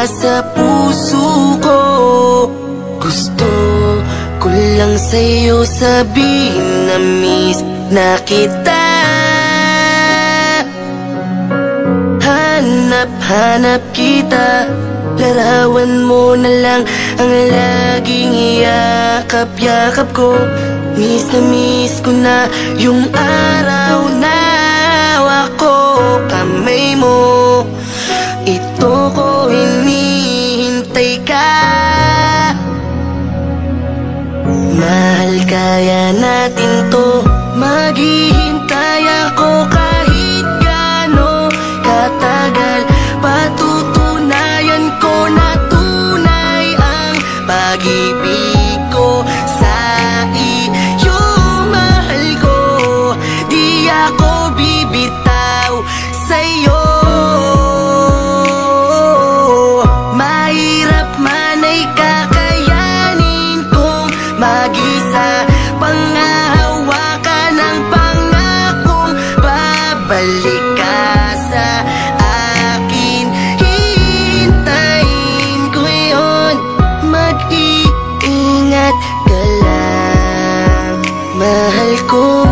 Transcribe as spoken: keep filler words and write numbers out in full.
ka sa puso ko. Gusto ko lang sa'yo sabihin na miss na kita. Hanap-hanap kita, larawan mo na lang ang laging iyakap-yakap ko. Miss na miss ko na yung araw na ako kamay mo. Ito ko hinihintay ka. Mahal, kaya natin to. Maghihintay ako kahit gaano katagal. Patutunayan ko na tunay ang pag-ibig ko sa iyo. Mahal ko, di ako bibitaw sa'yo. Mahirap man ay kakayanin kong mag-isa. Panghahawakan ang pangakong babalik ka sa akin. Hintayin ko yun. Mag-iingat ka lang, mahal ko.